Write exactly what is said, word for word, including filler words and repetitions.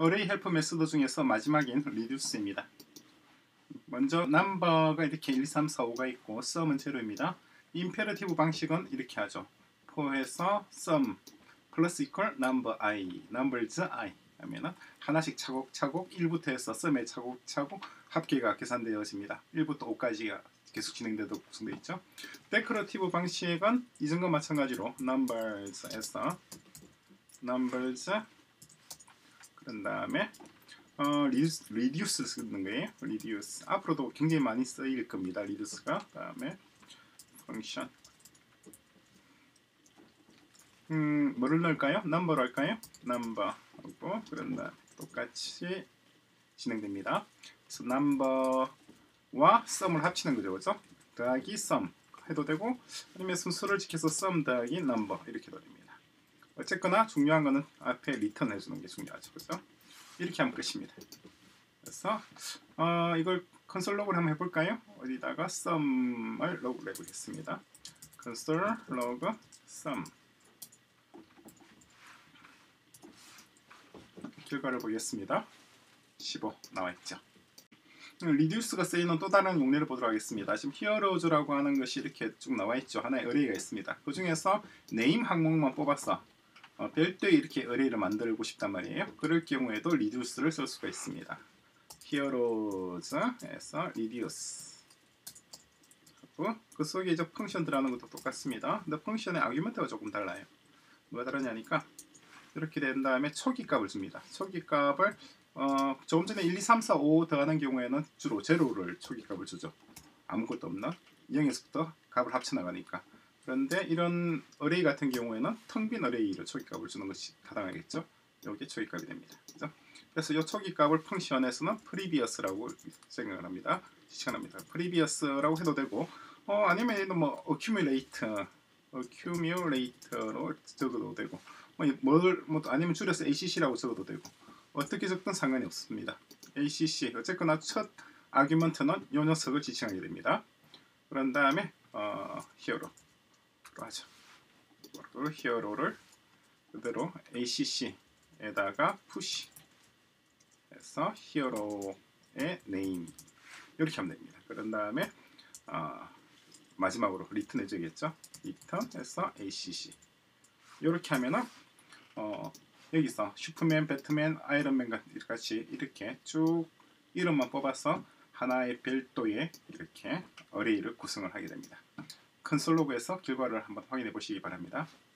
어레이 헬퍼 메소드 중에서 마지막인 리듀스입니다. 먼저 넘버가 이렇게 일, 이, 삼, 사, 오가 있고 sum은 제로입니다. 임페러티브 방식은 이렇게 하죠. 포에서 sum 플러스 이퀄 number i, numbers i 하면은 하나씩 차곡차곡 일부터 해서 sum에 차곡차곡 합계가 계산되어집니다. 일부터 오까지가 계속 진행되도록 구성되어 있죠. 데크러티브 방식은 이전과 마찬가지로 numbers에서 numbers 그런 다음에 어, 리듀스, 리듀스 쓰는 거예요. 리듀스 앞으로도 굉장히 많이 쓰일 겁니다. 리듀스가 다음에 펑션 음 뭐를 넣을까요? 넘버로 할까요? 넘버 하고 그런 다음에 똑같이 진행됩니다. 그래서 넘버와 sum을 합치는 거죠, 그죠? 더하기 sum 해도 되고 아니면 순서를 지켜서 sum 더하기 number 이렇게 해도 됩니다. 어쨌거나 중요한 거는 앞에 리턴 해주는 게 중요하죠, 그죠? 이렇게 하면 끝입니다. 그래서 어, 이걸 컨솔 로그를 한번 해볼까요? 어디다가 sum을 로그를 해보겠습니다. 컨솔 로그 sum 결과를 보겠습니다. 십오 나와있죠. 리듀스가 쓰이는 또 다른 용례를 보도록 하겠습니다. 지금 히어로즈라고 하는 것이 이렇게 쭉 나와있죠. 하나의 어레이가 있습니다. 그 중에서 네임 항목만 뽑아서 어, 별도의 이렇게 어레이를 만들고 싶단 말이에요. 그럴 경우에도 리듀스를 쓸 수가 있습니다. 히어로즈에서 리듀스 하고 그 속에 이제 펑션 들어가는 것도 똑같습니다. 근데 펑션의 아규먼트가 조금 달라요. 뭐가 다르냐니까 이렇게 된 다음에 초기 값을 줍니다. 초기 값을 어, 조금 전에 일, 이, 삼, 사, 오 더하는 경우에는 주로 제로를 초기 값을 주죠. 아무것도 없는 영에서부터 값을 합쳐 나가니까. 그런데 이런 어레이 같은 경우에는 텅 빈 어레이를 초기 값을 주는 것이 타당하겠죠. 여기 초기 값이 됩니다. 그죠? 그래서 이 초기 값을 펑션에서는 previous라고 생각을 합니다. 지칭합니다. previous라고 해도 되고 어, 아니면 뭐 accumulate, accumulate로 적어도 되고 뭘, 뭐 아니면 줄여서 에이씨씨라고 적어도 되고 어떻게 적든 상관이 없습니다. 에이씨씨 어쨌거나 첫 아규먼트는 이 녀석을 지칭하게 됩니다. 그런 다음에 어, 히어로로 하죠. 히어로를 그대로 에이씨씨에다가 push 해서 히어로의 name 이렇게 하면 됩니다. 그런 다음에 어, 마지막으로 리턴 해줘야겠죠. 리턴 해서 에이씨씨 이렇게 하면은 어, 여기서 슈퍼맨, 배트맨, 아이언맨 같이 이렇게 쭉 이름만 뽑아서 하나의 별도의 이렇게 어레이를 구성을 하게 됩니다. 컨솔 로그에서 결과를 한번 확인해 보시기 바랍니다.